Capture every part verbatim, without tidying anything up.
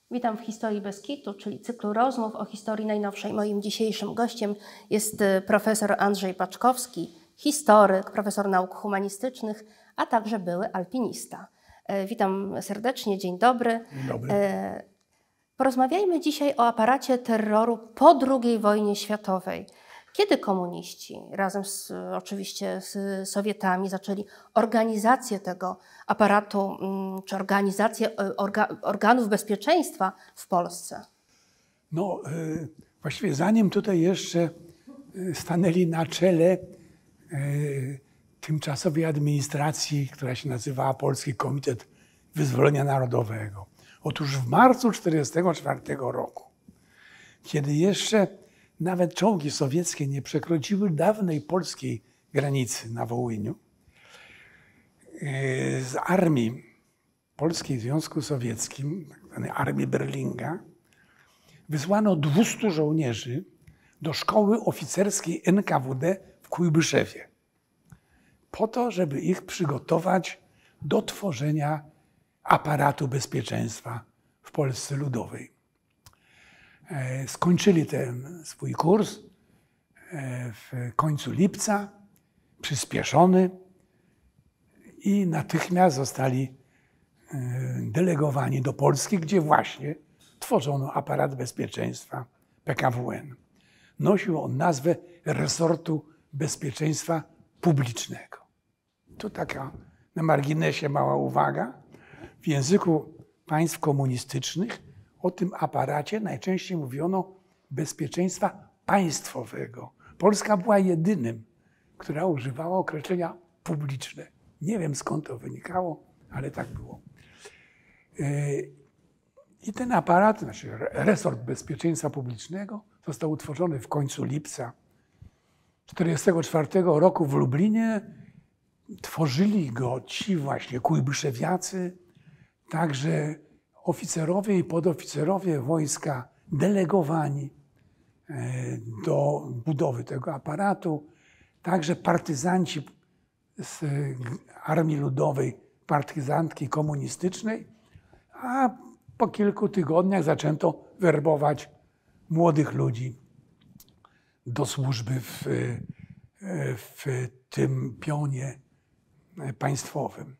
Witam w Historii bez kitu, czyli cyklu rozmów o historii najnowszej. Moim dzisiejszym gościem jest profesor Andrzej Paczkowski, historyk, profesor nauk humanistycznych, a także były alpinista. Witam serdecznie, dzień dobry. Dzień dobry. Porozmawiajmy dzisiaj o aparacie terroru po drugiej wojnie światowej. Kiedy komuniści, razem z, oczywiście z Sowietami, zaczęli organizację tego aparatu, czy organizację orga, organów bezpieczeństwa w Polsce? No, właściwie zanim tutaj jeszcze stanęli na czele tymczasowej administracji, która się nazywała Polski Komitet Wyzwolenia Narodowego. Otóż w marcu tysiąc dziewięćset czterdziestego czwartego roku, kiedy jeszcze nawet czołgi sowieckie nie przekroczyły dawnej polskiej granicy na Wołyniu, z armii Polskiej w Związku Sowieckim, tzw. armii Berlinga, wysłano dwustu żołnierzy do szkoły oficerskiej N K W D w Kujbyszewie, po to, żeby ich przygotować do tworzenia aparatu bezpieczeństwa w Polsce Ludowej. Skończyli ten swój kurs w końcu lipca, przyspieszony, i natychmiast zostali delegowani do Polski, gdzie właśnie tworzono aparat bezpieczeństwa P K W N. Nosił on nazwę Resortu Bezpieczeństwa Publicznego. Tu taka na marginesie mała uwaga. W języku państw komunistycznych o tym aparacie najczęściej mówiono bezpieczeństwa państwowego. Polska była jedynym, która używała określenia publiczne. Nie wiem, skąd to wynikało, ale tak było. I ten aparat, znaczy resort bezpieczeństwa publicznego, został utworzony w końcu lipca tysiąc dziewięćset czterdziestego czwartego roku w Lublinie. Tworzyli go ci właśnie kujbyszewiacy, także oficerowie i podoficerowie wojska delegowani do budowy tego aparatu, także partyzanci z Armii Ludowej, partyzantki komunistycznej, a po kilku tygodniach zaczęto werbować młodych ludzi do służby w, w tym pionie państwowym.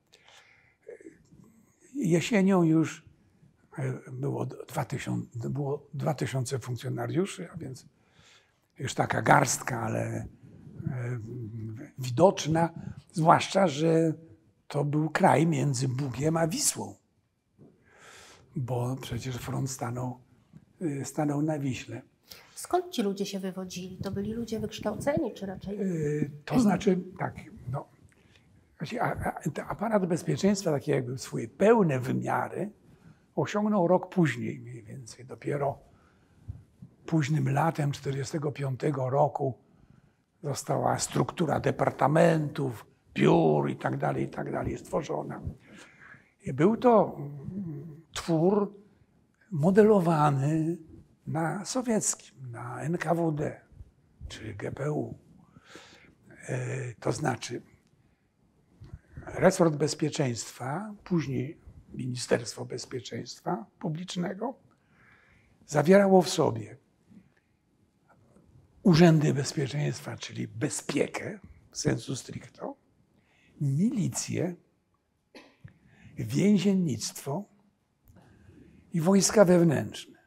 Jesienią już było dwa tysiące, było dwa tysiące funkcjonariuszy, a więc już taka garstka, ale widoczna, zwłaszcza że to był kraj między Bugiem a Wisłą, bo przecież front stanął, stanął na Wiśle. Skąd ci ludzie się wywodzili? To byli ludzie wykształceni, czy raczej? To znaczy, tak, no, aparat bezpieczeństwa, takie jakby swoje pełne wymiary, osiągnął rok później mniej więcej. Dopiero późnym latem tysiąc dziewięćset czterdziestego piątego roku została struktura departamentów, biur i tak dalej, i tak dalej stworzona. I był to twór modelowany na sowieckim, na N K W D czy G P U. To znaczy resort bezpieczeństwa, później Ministerstwo Bezpieczeństwa Publicznego, zawierało w sobie urzędy bezpieczeństwa, czyli bezpiekę w sensu stricto, milicję, więziennictwo i wojska wewnętrzne,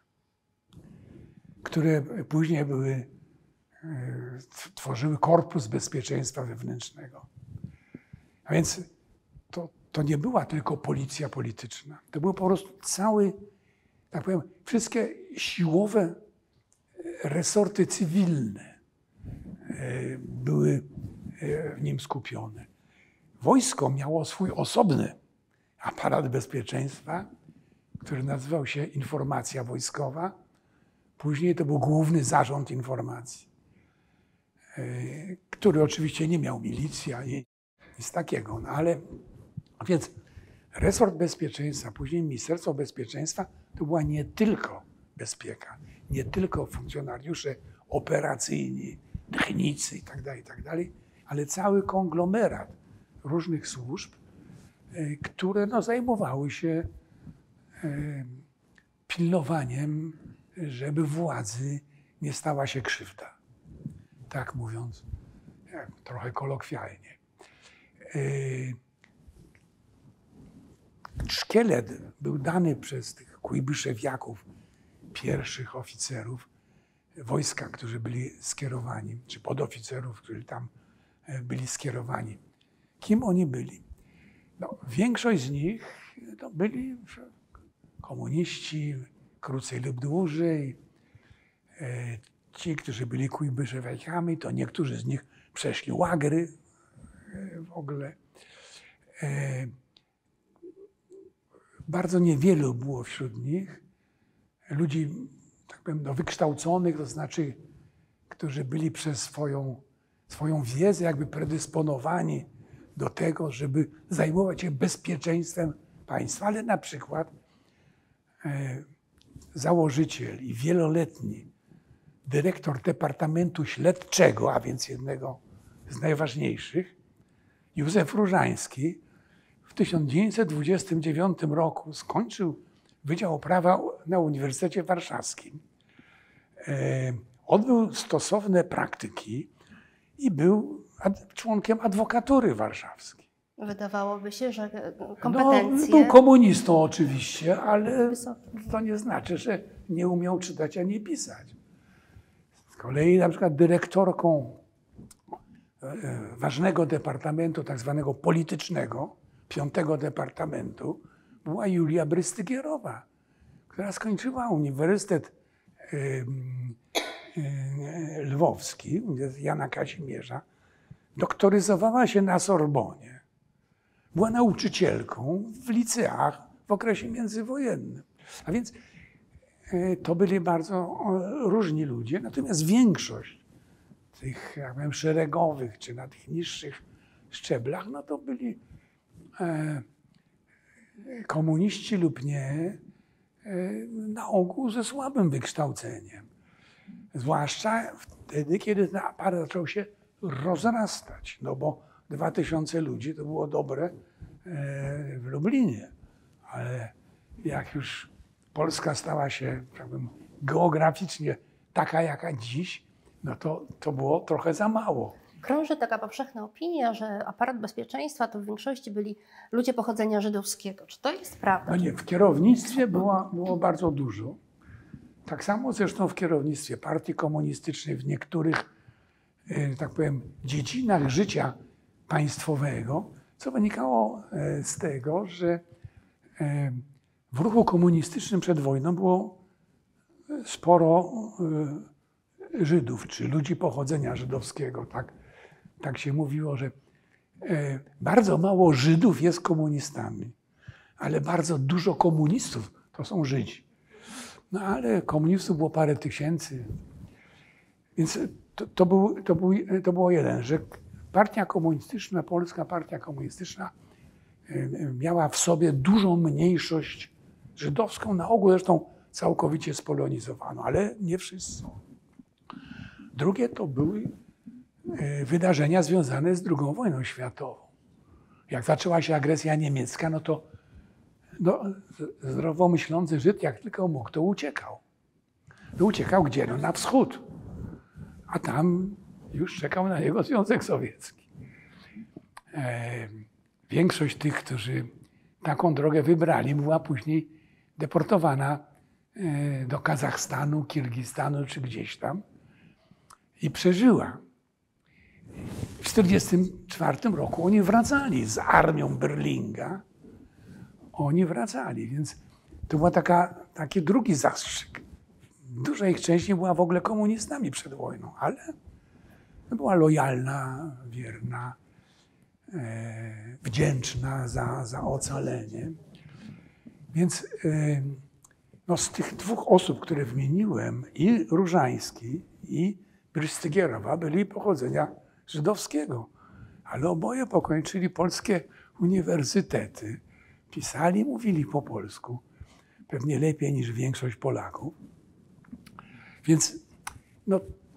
które później były, tworzyły Korpus Bezpieczeństwa Wewnętrznego. A więc to, to nie była tylko policja polityczna. To był po prostu cały, tak powiem, wszystkie siłowe resorty cywilne były w nim skupione. Wojsko miało swój osobny aparat bezpieczeństwa, który nazywał się Informacja Wojskowa. Później to był Główny Zarząd Informacji, który oczywiście nie miał milicji ani nic takiego. No ale więc resort bezpieczeństwa, później Ministerstwo Bezpieczeństwa to była nie tylko bezpieka, nie tylko funkcjonariusze operacyjni, technicy itd., itd., ale cały konglomerat różnych służb, które no, zajmowały się pilnowaniem, żeby władzy nie stała się krzywda. Tak mówiąc, jak trochę kolokwialnie. Szkielet był dany przez tych Kujbyszewiaków, pierwszych oficerów wojska, którzy byli skierowani, czy podoficerów, którzy tam byli skierowani. Kim oni byli? No, większość z nich to byli komuniści, krócej lub dłużej. Ci, którzy byli Kujbyszewiakami, to niektórzy z nich przeszli łagry w ogóle. Bardzo niewielu było wśród nich ludzi, tak powiem, no, wykształconych, to znaczy, którzy byli przez swoją, swoją wiedzę jakby predysponowani do tego, żeby zajmować się bezpieczeństwem państwa, ale na przykład e, założyciel i wieloletni dyrektor Departamentu Śledczego, a więc jednego z najważniejszych, Józef Różański, w tysiąc dziewięćset dwudziestym dziewiątym roku skończył Wydział Prawa na Uniwersytecie Warszawskim. E, odbył stosowne praktyki i był ad, członkiem adwokatury warszawskiej. Wydawałoby się, że kompetencje... No, był komunistą oczywiście, ale to nie znaczy, że nie umiał czytać ani pisać. Z kolei na przykład dyrektorką ważnego departamentu, tak zwanego politycznego, piątego departamentu, była Julia Brystygierowa, która skończyła Uniwersytet Lwowski, Jana Kazimierza, doktoryzowała się na Sorbonie. Była nauczycielką w liceach w okresie międzywojennym. A więc to byli bardzo różni ludzie, natomiast większość tych, jak powiem, szeregowych, czy na tych niższych szczeblach, no to byli e, komuniści lub nie, e, na ogół ze słabym wykształceniem. Zwłaszcza wtedy, kiedy ten aparat zaczął się rozrastać, no bo dwa tysiące ludzi to było dobre e, w Lublinie, ale jak już Polska stała się, tak powiem, geograficznie taka, jaka dziś, no to, to było trochę za mało. Krąży taka powszechna opinia, że aparat bezpieczeństwa to w większości byli ludzie pochodzenia żydowskiego. Czy to jest prawda? No nie, w kierownictwie było, było bardzo dużo. Tak samo zresztą w kierownictwie partii komunistycznej, w niektórych, e, tak powiem, dziedzinach życia państwowego, co wynikało e, z tego, że e, w ruchu komunistycznym przed wojną było sporo e, Żydów, czy ludzi pochodzenia żydowskiego. Tak, tak się mówiło, że e, bardzo mało Żydów jest komunistami, ale bardzo dużo komunistów to są Żydzi. No ale komunistów było parę tysięcy. Więc to, to, był, to, był, to było jeden, że partia komunistyczna, Polska Partia Komunistyczna e, miała w sobie dużą mniejszość żydowską, na ogół zresztą całkowicie spolonizowano, ale nie wszyscy. Drugie to były wydarzenia związane z drugą wojną światową. Jak zaczęła się agresja niemiecka, no to no, zdrowo myślący Żyd, jak tylko mógł, to uciekał. No uciekał gdzie? No na wschód. A tam już czekał na niego Związek Sowiecki. E, większość tych, którzy taką drogę wybrali, była później deportowana e, do Kazachstanu, Kirgistanu czy gdzieś tam. I przeżyła. W tysiąc dziewięćset czterdziestym czwartym roku oni wracali z armią Berlinga. Oni wracali, więc to był taki drugi zastrzyk. Duża ich część nie była w ogóle komunistami przed wojną, ale była lojalna, wierna, e, wdzięczna za, za ocalenie. Więc e, no z tych dwóch osób, które wymieniłem, i Różański, i Brystygierowa, byli pochodzenia żydowskiego, ale oboje pokończyli polskie uniwersytety. Pisali, mówili po polsku, pewnie lepiej niż większość Polaków. Więc, no,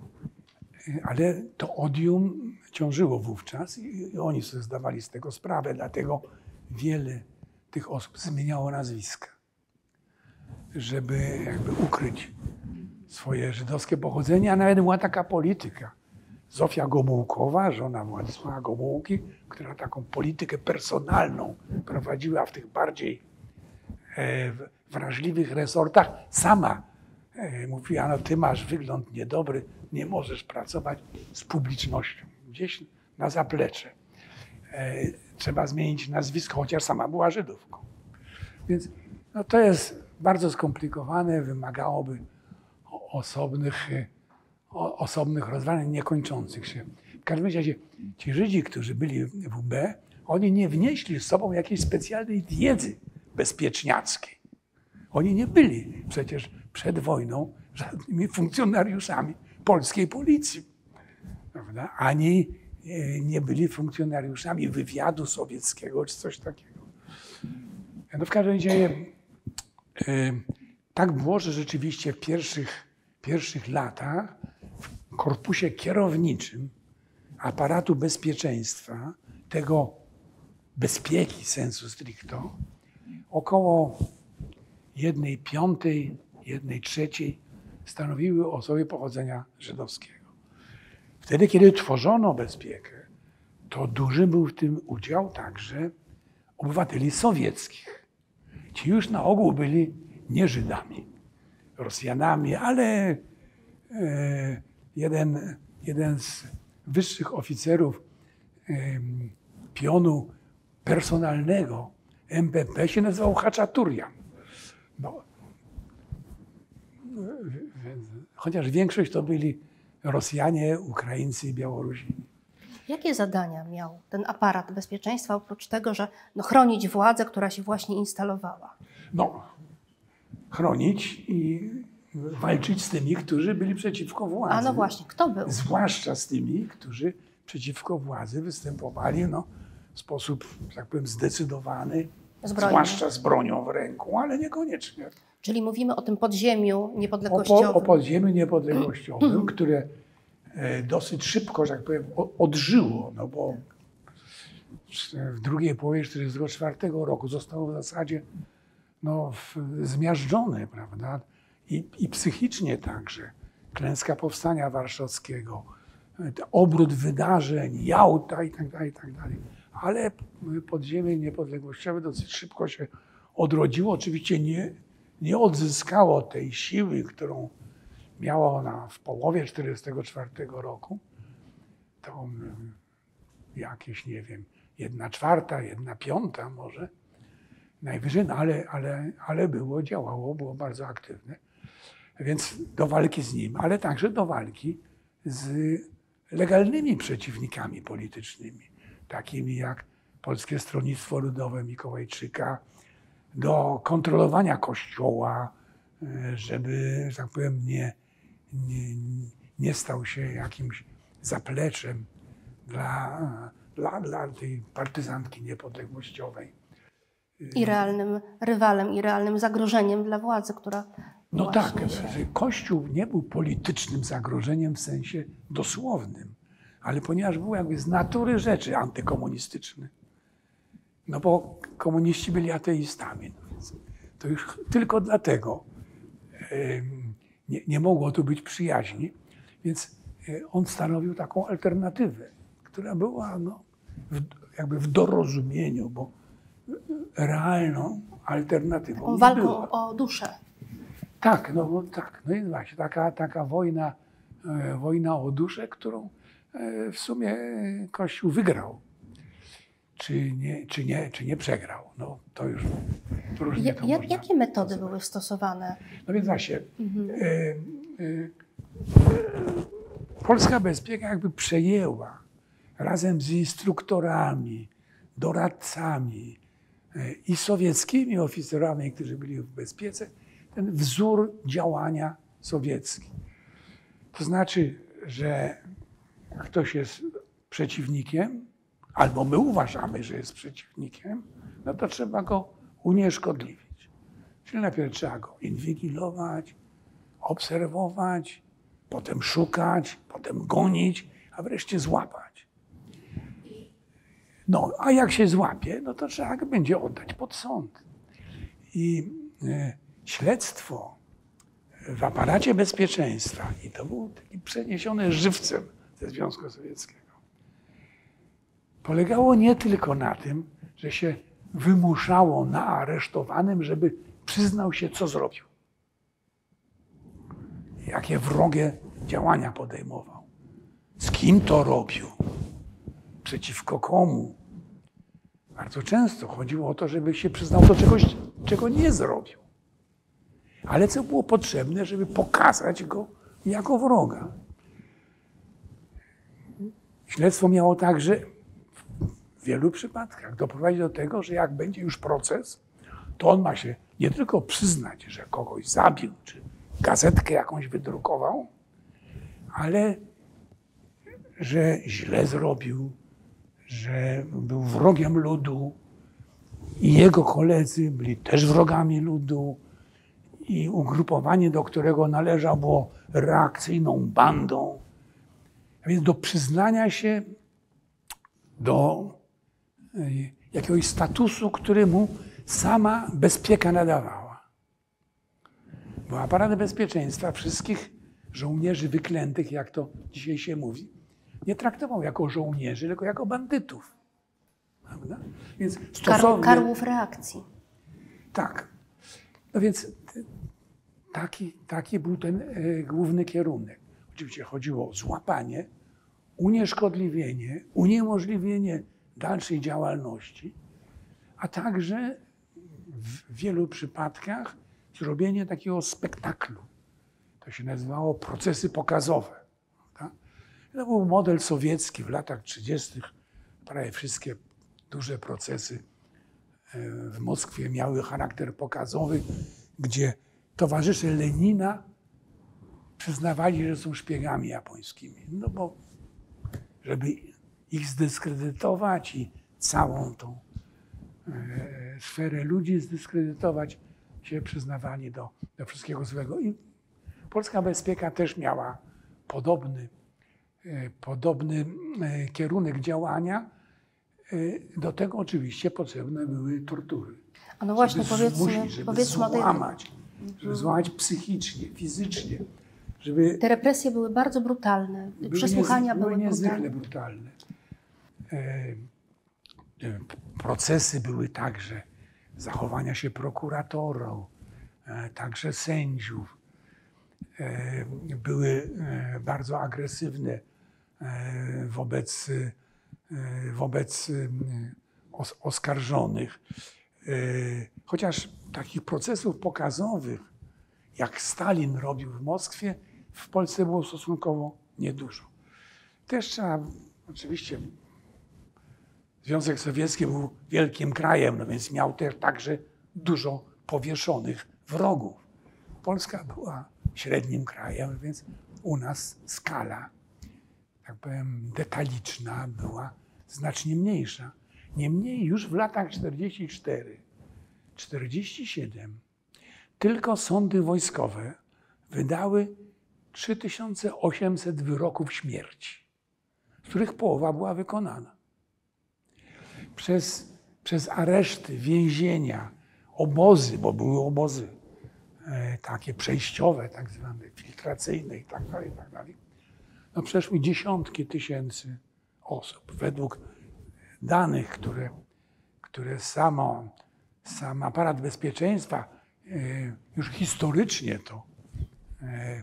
ale to odium ciążyło wówczas i oni sobie zdawali z tego sprawę, dlatego wiele tych osób zmieniało nazwiska. żeby jakby ukryć swoje żydowskie pochodzenie, a nawet była taka polityka. Zofia Gomułkowa, żona Władysława Gomułki, która taką politykę personalną prowadziła w tych bardziej e, wrażliwych resortach, sama e, mówiła, no ty masz wygląd niedobry, nie możesz pracować z publicznością. Gdzieś na zaplecze. E, trzeba zmienić nazwisko, chociaż sama była Żydówką. Więc no, to jest bardzo skomplikowane, wymagałoby osobnych, o, osobnych rozważań niekończących się. W każdym razie ci Żydzi, którzy byli w U B, oni nie wnieśli z sobą jakiejś specjalnej wiedzy bezpieczniackiej. Oni nie byli przecież przed wojną żadnymi funkcjonariuszami polskiej policji, prawda? Ani nie byli funkcjonariuszami wywiadu sowieckiego czy coś takiego. No w każdym razie tak było, że rzeczywiście w pierwszych, pierwszych latach w korpusie kierowniczym aparatu bezpieczeństwa, tego bezpieki sensu stricto, około jednej piątej, jednej trzeciej stanowiły osoby pochodzenia żydowskiego. Wtedy, kiedy tworzono bezpiekę, to duży był w tym udział także obywateli sowieckich. Ci już na ogół byli nie Żydami, Rosjanami, ale e, jeden, jeden z wyższych oficerów e, pionu personalnego M P P się nazywał Chachaturian. No, chociaż większość to byli Rosjanie, Ukraińcy i Białorusini. Jakie zadania miał ten aparat bezpieczeństwa, oprócz tego, że no, chronić władzę, która się właśnie instalowała? No, chronić i walczyć z tymi, którzy byli przeciwko władzy. A no właśnie, kto był? Zwłaszcza z tymi, którzy przeciwko władzy występowali no, w sposób, że tak powiem, zdecydowany, Zbrojny. Zwłaszcza z bronią w ręku, ale niekoniecznie. Czyli mówimy o tym podziemiu O, niepodległościowym. po, o podziemiu niepodległościowym, które dosyć szybko, że tak powiem, odżyło, no bo w drugiej połowie tysiąc dziewięćset czterdziestego czwartego roku zostało w zasadzie no, zmiażdżone, prawda? I, i psychicznie także. Klęska Powstania Warszawskiego, obrót wydarzeń, Jałta i tak dalej, i tak dalej. Ale podziemie niepodległościowe dosyć szybko się odrodziło. Oczywiście nie, nie odzyskało tej siły, którą miała ona w połowie tysiąc dziewięćset czterdziestego czwartego roku. To jakieś, nie wiem, jedna czwarta, jedna piąta może najwyżej, no ale, ale, ale było, działało, było bardzo aktywne. Więc do walki z nim, ale także do walki z legalnymi przeciwnikami politycznymi, takimi jak Polskie Stronnictwo Ludowe Mikołajczyka, do kontrolowania Kościoła, żeby, że tak powiem, nie, nie, nie stał się jakimś zapleczem dla, dla, dla tej partyzantki niepodległościowej. I realnym rywalem, i realnym zagrożeniem dla władzy, która No tak, się... że Kościół nie był politycznym zagrożeniem w sensie dosłownym, ale ponieważ był jakby z natury rzeczy antykomunistyczny. No bo komuniści byli ateistami, no więc to już tylko dlatego nie, nie mogło tu być przyjaźni, więc on stanowił taką alternatywę, która była no, w, jakby w dorozumieniu, bo realną alternatywą Taką nie walką była. o duszę. Tak, no tak, no jest właśnie taka, taka wojna, e, wojna o duszę, którą e, w sumie Kościół wygrał. Czy nie, czy nie, czy nie przegrał? No to już różnie Ja, to jak, można jakie metody nazywać. były stosowane? No więc właśnie, Mhm. e, e, polska bezpieka jakby przejęła razem z instruktorami, doradcami e, i sowieckimi oficerami, którzy byli w bezpiece, ten wzór działania sowiecki. To znaczy, że ktoś jest przeciwnikiem, albo my uważamy, że jest przeciwnikiem, no to trzeba go unieszkodliwić. Czyli najpierw trzeba go inwigilować, obserwować, potem szukać, potem gonić, a wreszcie złapać. No, a jak się złapie, no to trzeba go będzie oddać pod sąd. I e, śledztwo w aparacie bezpieczeństwa, i to było taki przeniesione żywcem ze Związku Sowieckiego, polegało nie tylko na tym, że się wymuszało na aresztowanym, żeby przyznał się, co zrobił. Jakie wrogie działania podejmował. Z kim to robił. Przeciwko komu. Bardzo często chodziło o to, żeby się przyznał do czegoś, czego nie zrobił. Ale co było potrzebne, żeby pokazać go jako wroga. Śledztwo miało także w wielu przypadkach doprowadzić do tego, że jak będzie już proces, to on ma się nie tylko przyznać, że kogoś zabił, czy gazetkę jakąś wydrukował, ale że źle zrobił, że był wrogiem ludu i jego koledzy byli też wrogami ludu i ugrupowanie, do którego należał, było reakcyjną bandą. A więc do przyznania się do jakiegoś statusu, który mu sama bezpieka nadawała. Bo aparat bezpieczeństwa wszystkich żołnierzy wyklętych, jak to dzisiaj się mówi, nie traktował jako żołnierzy, tylko jako bandytów. Prawda? Więc stosownie... Karłów reakcji. Tak. No więc taki, taki był ten e, główny kierunek. Oczywiście chodziło o złapanie, unieszkodliwienie, uniemożliwienie dalszej działalności, a także w wielu przypadkach zrobienie takiego spektaklu. To się nazywało procesy pokazowe. Tak? To był model sowiecki w latach trzydziestych. Prawie wszystkie duże procesy w Moskwie miały charakter pokazowy, gdzie towarzysze Lenina przyznawali, że są szpiegami japońskimi. No bo żeby ich zdyskredytować i całą tą e, sferę ludzi zdyskredytować, się przyznawali do, do wszystkiego złego. I polska bezpieka też miała podobny, e, podobny e, kierunek działania. E, do tego oczywiście potrzebne były tortury. A no właśnie, żeby powiedzmy, zmusić, żeby powiedzmy o tej... złamać, żeby złamać psychicznie, fizycznie. Żeby Te represje były bardzo brutalne, były przesłuchania niez, były, były niezwykle brutalne. brutalne. E, e, procesy były także zachowania się prokuratorów, e, także sędziów. E, były e, bardzo agresywne e, wobec, e, wobec e, os, oskarżonych. E, chociaż takich procesów pokazowych, jak Stalin robił w Moskwie, w Polsce było stosunkowo niedużo. Też trzeba, oczywiście, Związek Sowiecki był wielkim krajem, no więc miał też także dużo powieszonych wrogów. Polska była średnim krajem, więc u nas skala, tak powiem, detaliczna była znacznie mniejsza. Niemniej już w latach czterdziestym czwartym, czterdziestym siódmym tylko sądy wojskowe wydały trzy tysiące osiemset wyroków śmierci, z których połowa była wykonana. Przez, przez areszty, więzienia, obozy, bo były obozy e, takie przejściowe, tak zwane, filtracyjne i tak dalej, i tak dalej, no przeszły dziesiątki tysięcy osób. Według danych, które, które samo, sam aparat bezpieczeństwa e, już historycznie to e,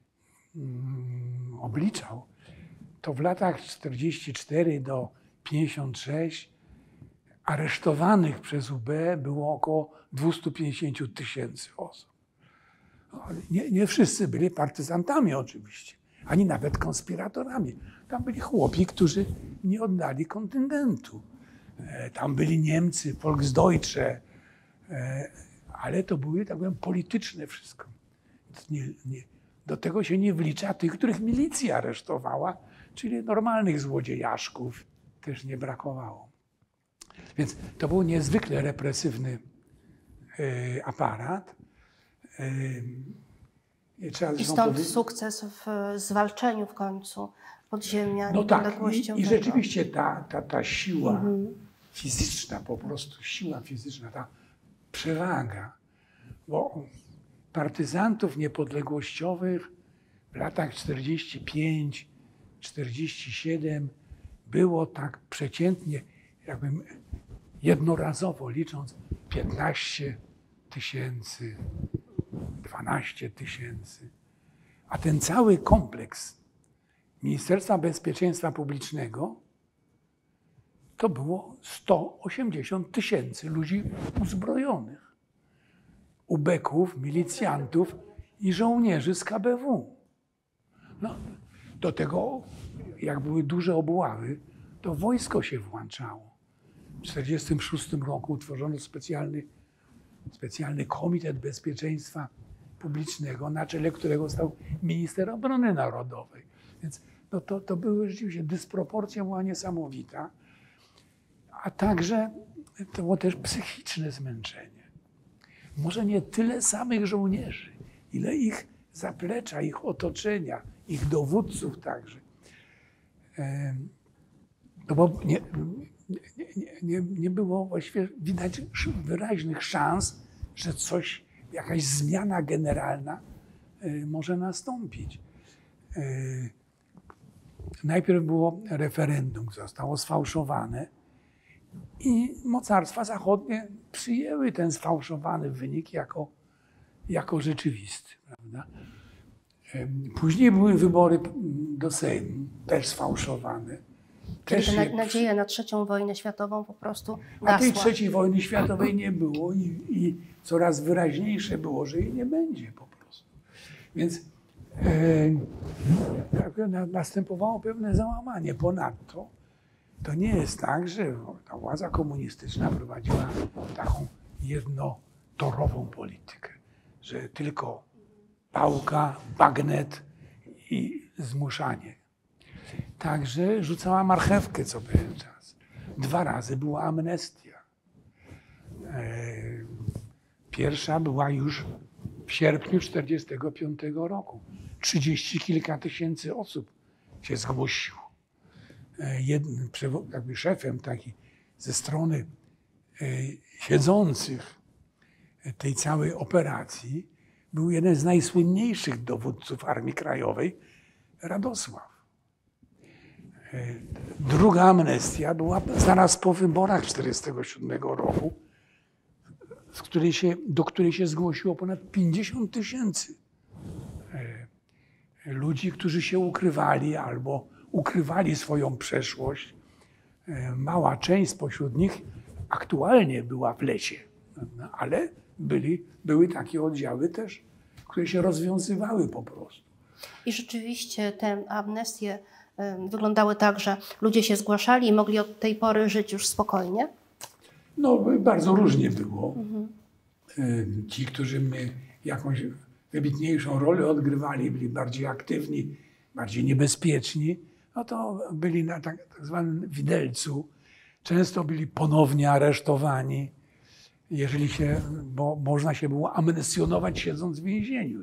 mm, obliczał, to w latach czterdziestym czwartym do pięćdziesiątego szóstego aresztowanych przez U B było około dwieście pięćdziesiąt tysięcy osób. Nie, nie wszyscy byli partyzantami oczywiście, ani nawet konspiratorami. Tam byli chłopi, którzy nie oddali kontyngentu. Tam byli Niemcy, Volksdeutsche, ale to były, tak powiem, polityczne wszystko. Nie, nie, do tego się nie wlicza tych, których milicja aresztowała, czyli normalnych złodziejaszków też nie brakowało. Więc to był niezwykle represywny y, aparat. Y, trzeba I stąd sukces w zwalczeniu w końcu podziemia, no niepodległością. tak, i, i rzeczywiście ta, ta, ta siła mhm. fizyczna, po prostu siła fizyczna, ta przewaga, bo partyzantów niepodległościowych w latach czterdziestym piątym czterdziestym siódmym było tak przeciętnie, jakbym jednorazowo licząc, piętnaście tysięcy, dwanaście tysięcy. A ten cały kompleks Ministerstwa Bezpieczeństwa Publicznego to było sto osiemdziesiąt tysięcy ludzi uzbrojonych. Ubeków, milicjantów i żołnierzy z K B W. No, do tego, jak były duże obławy, to wojsko się włączało. W tysiąc dziewięćset czterdziestym szóstym roku utworzono specjalny, specjalny Komitet Bezpieczeństwa Publicznego, na czele którego stał minister obrony narodowej. Więc no to, to były rzeczywiście, dysproporcja była niesamowita, a także to było też psychiczne zmęczenie. Może nie tyle samych żołnierzy, ile ich zaplecza, ich otoczenia, ich dowódców także. No bo nie, nie, nie, nie było właściwie widać wyraźnych szans, że coś, jakaś zmiana generalna może nastąpić. Najpierw było referendum, zostało sfałszowane i mocarstwa zachodnie przyjęły ten sfałszowany wynik jako, jako rzeczywisty. Prawda? Później były wybory do Sejmu, też sfałszowane. Też Czyli ta nadzieja na trzecią wojnę światową po prostu gasła. A tej trzeciej wojny światowej nie było i, i coraz wyraźniejsze było, że jej nie będzie po prostu. Więc e, następowało pewne załamanie. Ponadto to nie jest tak, że ta władza komunistyczna prowadziła taką jednotorową politykę, że tylko pałka, bagnet i zmuszanie. Także rzucała marchewkę co pewien czas. Dwa razy była amnestia. Pierwsza była już w sierpniu tysiąc dziewięćset czterdziestego piątego roku. Trzydzieści kilka tysięcy osób się zgłosiło. Jednym, jakby szefem taki ze strony siedzących tej całej operacji był jeden z najsłynniejszych dowódców Armii Krajowej, Radosław. Druga amnestia była zaraz po wyborach tysiąc dziewięćset czterdziestego siódmego roku, z której się, do której się zgłosiło ponad pięćdziesiąt tysięcy ludzi, którzy się ukrywali albo ukrywali swoją przeszłość. Mała część spośród nich aktualnie była w lecie, ale byli, były takie oddziały też, które się rozwiązywały po prostu. I rzeczywiście te amnestie wyglądały tak, że ludzie się zgłaszali i mogli od tej pory żyć już spokojnie? No, bardzo różnie było. Mhm. Ci, którzy jakąś wybitniejszą rolę odgrywali, byli bardziej aktywni, bardziej niebezpieczni, no to byli na tak, tak zwanym widelcu. Często byli ponownie aresztowani, jeżeli się, bo można się było amnesjonować siedząc w więzieniu.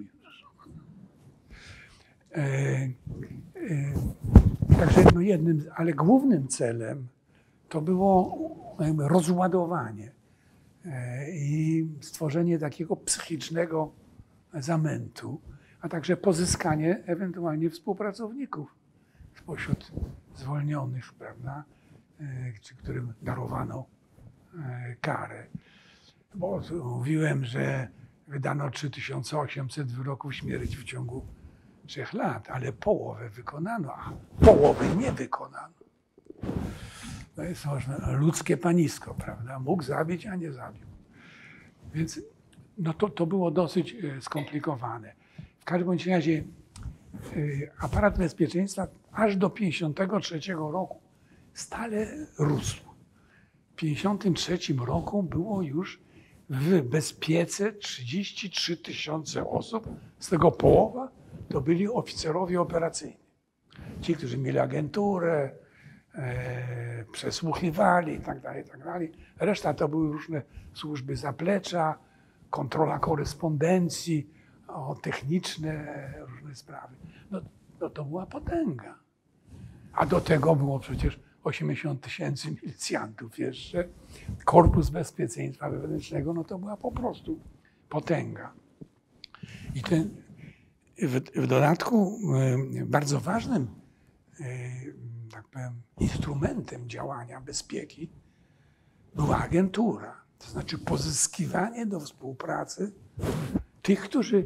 E, e, także no jednym, ale głównym celem to było rozładowanie e, i stworzenie takiego psychicznego zamętu, a także pozyskanie ewentualnie współpracowników spośród zwolnionych, prawda, e, czy którym darowano e, karę. Bo mówiłem, że wydano trzy tysiące osiemset wyroków śmierci w ciągu trzech lat, ale połowę wykonano, a połowy nie wykonano. To jest ludzkie panisko, prawda? Mógł zabić, a nie zabił. Więc no to, to było dosyć skomplikowane. W każdym bądź razie aparat bezpieczeństwa aż do pięćdziesiątego trzeciego roku stale rósł. W tysiąc dziewięćset pięćdziesiątym trzecim roku było już w bezpiece trzydzieści trzy tysiące osób, z tego połowa to byli oficerowie operacyjni. Ci, którzy mieli agenturę, e, przesłuchiwali itd., itd. Reszta to były różne służby zaplecza, kontrola korespondencji, o, techniczne różne sprawy. No, no to była potęga. A do tego było przecież osiemdziesiąt tysięcy milicjantów jeszcze. Korpus Bezpieczeństwa Wewnętrznego, no to była po prostu potęga. I ten, w, w dodatku y, bardzo ważnym y, tak powiem, instrumentem działania bezpieki była agentura. To znaczy pozyskiwanie do współpracy tych, którzy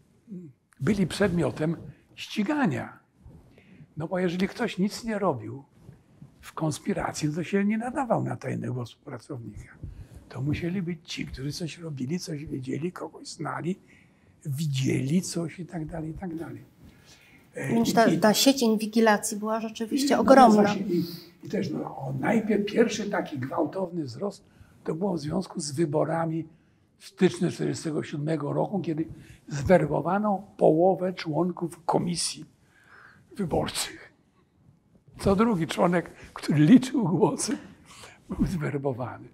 byli przedmiotem ścigania. No bo jeżeli ktoś nic nie robił w konspiracji, to się nie nadawał na tajnego współpracownika. To musieli być ci, którzy coś robili, coś wiedzieli, kogoś znali, widzieli coś i tak dalej, i tak dalej. Więc ta, ta sieć inwigilacji była rzeczywiście no, ogromna. No i, I też no, o, najpierw pierwszy taki gwałtowny wzrost to było w związku z wyborami w styczniu tysiąc dziewięćset czterdziestego siódmego roku, kiedy zwerbowano połowę członków komisji wyborczych. Co drugi członek, który liczył głosy, był zwerbowany.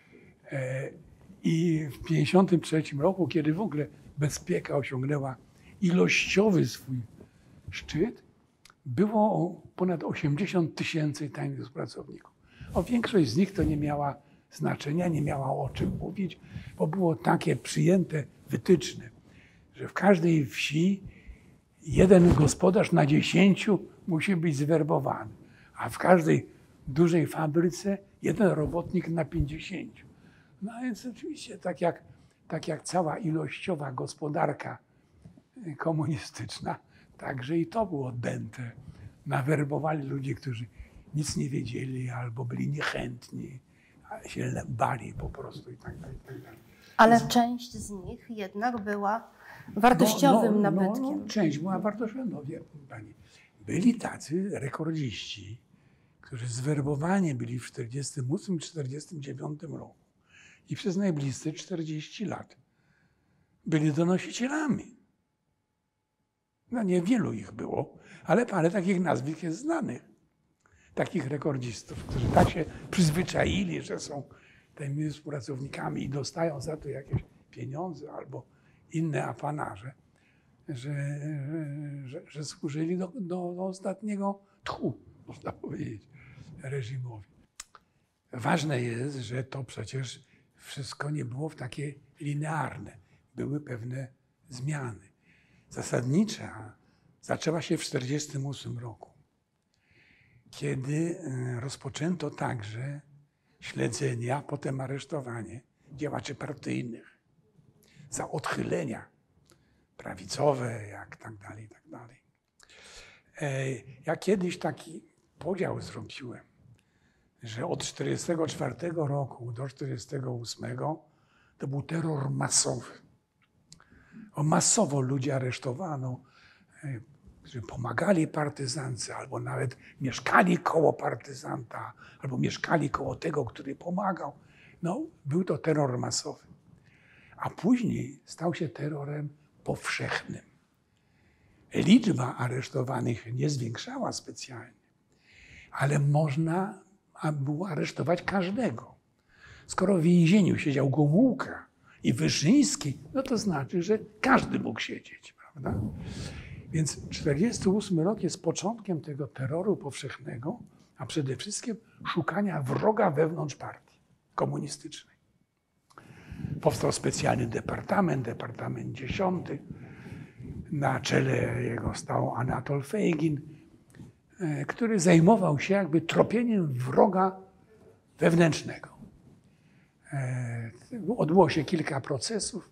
E, I w tysiąc dziewięćset pięćdziesiątym trzecim roku, kiedy w ogóle bezpieka osiągnęła ilościowy swój szczyt, było ponad osiemdziesiąt tysięcy tajnych współpracowników. O większość z nich to nie miała znaczenia, nie miała o czym mówić, bo było takie przyjęte wytyczne, że w każdej wsi jeden gospodarz na dziesięciu musi być zwerbowany, a w każdej dużej fabryce jeden robotnik na pięćdziesięciu. No więc oczywiście tak jak, tak jak cała ilościowa gospodarka komunistyczna, także i to było dęte. Nawerbowali ludzi, którzy nic nie wiedzieli albo byli niechętni, a się bali po prostu i tak dalej. I tak dalej. Ale Więc... część z nich jednak była wartościowym no, no, nabytkiem. No, no, część była wartościowa. No, wie pani, byli tacy rekordziści, którzy zwerbowani byli w czterdziestym ósmym czterdziestym dziewiątym roku i przez najbliższe czterdzieści lat byli donosicielami. No niewielu ich było, ale parę takich nazwisk jest znanych. Takich rekordzistów, którzy tak się przyzwyczaili, że są tymi współpracownikami i dostają za to jakieś pieniądze albo inne apanarze, że, że, że służyli do, do, do ostatniego tchu, można powiedzieć, reżimowi. Ważne jest, że to przecież wszystko nie było w takie linearne. Były pewne zmiany. Zasadnicza zaczęła się w tysiąc dziewięćset czterdziestym ósmym roku, kiedy rozpoczęto także śledzenie, a potem aresztowanie działaczy partyjnych za odchylenia prawicowe, jak tak dalej, tak dalej. Ja kiedyś taki podział zrobiłem, że od tysiąc dziewięćset czterdziestego czwartego roku do tysiąc dziewięćset czterdziestego ósmego to był terror masowy. O masowo ludzi aresztowano, którzy pomagali partyzance, albo nawet mieszkali koło partyzanta, albo mieszkali koło tego, który pomagał. No, był to terror masowy. A później stał się terrorem powszechnym. Liczba aresztowanych nie zwiększała specjalnie, ale można było aresztować każdego. Skoro w więzieniu siedział Gomułka i Wyszyński, no to znaczy, że każdy mógł siedzieć, prawda? Więc czterdziesty ósmy rok jest początkiem tego terroru powszechnego, a przede wszystkim szukania wroga wewnątrz partii komunistycznej. Powstał specjalny departament, departament dziesiąty. Na czele jego stał Anatol Fejgin, który zajmował się jakby tropieniem wroga wewnętrznego. Odbyło się kilka procesów.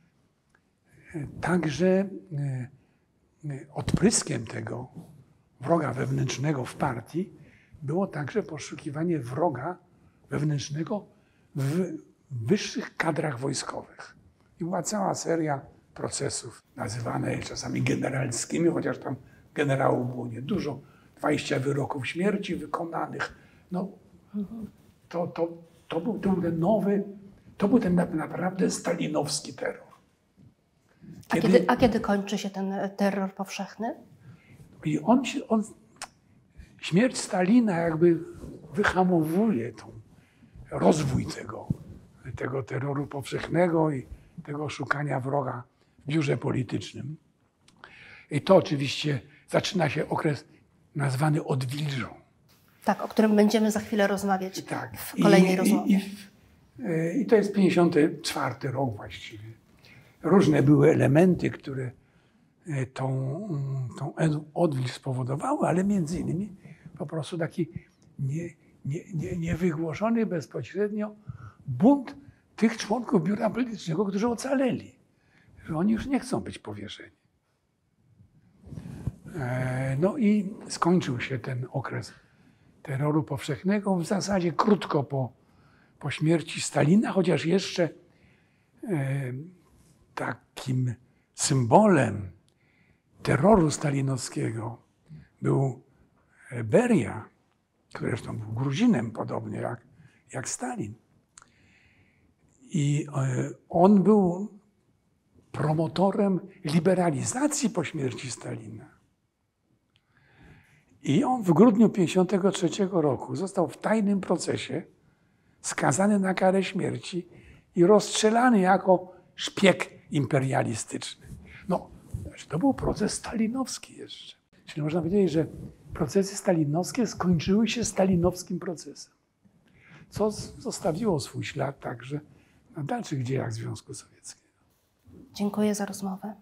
Także odpryskiem tego wroga wewnętrznego w partii było także poszukiwanie wroga wewnętrznego w wyższych kadrach wojskowych. I była cała seria procesów, nazywane czasami generalskimi, chociaż tam generałów było niedużo, dwadzieścia wyroków śmierci wykonanych. No, to, to, to, był, to był ten nowy, to był ten naprawdę stalinowski terror. Kiedy, a, kiedy, a kiedy kończy się ten terror powszechny? I on, się, on, śmierć Stalina jakby wyhamowuje tą, rozwój tego, tego terroru powszechnego i tego szukania wroga w biurze politycznym. I to oczywiście zaczyna się okres nazwany odwilżą. Tak, o którym będziemy za chwilę rozmawiać tak. w kolejnej I, rozmowie. I, i, I to jest pięćdziesiąty czwarty rok właściwie. różne były elementy, które tą, tą odwilż spowodowały, ale między innymi po prostu taki nie, nie, nie, niewygłoszony bezpośrednio bunt tych członków biura politycznego, którzy ocaleli, że oni już nie chcą być powieszeni. No i skończył się ten okres terroru powszechnego w zasadzie krótko po, po śmierci Stalina, chociaż jeszcze e, takim symbolem terroru stalinowskiego był Beria, który zresztą był Gruzinem podobnie jak, jak Stalin. I e, on był promotorem liberalizacji po śmierci Stalina. I on w grudniu tysiąc dziewięćset pięćdziesiątego trzeciego roku został w tajnym procesie skazany na karę śmierci i rozstrzelany jako szpieg imperialistyczny. No, to był proces stalinowski jeszcze. Czyli można powiedzieć, że procesy stalinowskie skończyły się stalinowskim procesem, co zostawiło swój ślad także na dalszych dziejach Związku Sowieckiego. Dziękuję za rozmowę.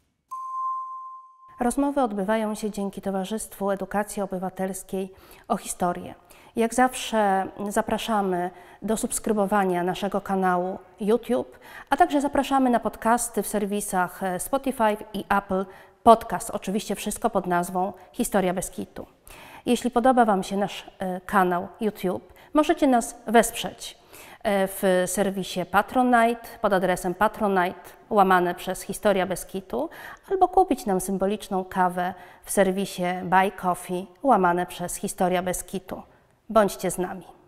Rozmowy odbywają się dzięki Towarzystwu Edukacji Obywatelskiej o Historię. Jak zawsze zapraszamy do subskrybowania naszego kanału YouTube, a także zapraszamy na podcasty w serwisach Spotify i Apple Podcast. Oczywiście wszystko pod nazwą Historia bez kitu. Jeśli podoba Wam się nasz kanał YouTube, możecie nas wesprzeć w serwisie Patronite pod adresem patronite łamane przez Historia bez kitu, albo kupić nam symboliczną kawę w serwisie Buy Coffee łamane przez Historia bez kitu. Bądźcie z nami.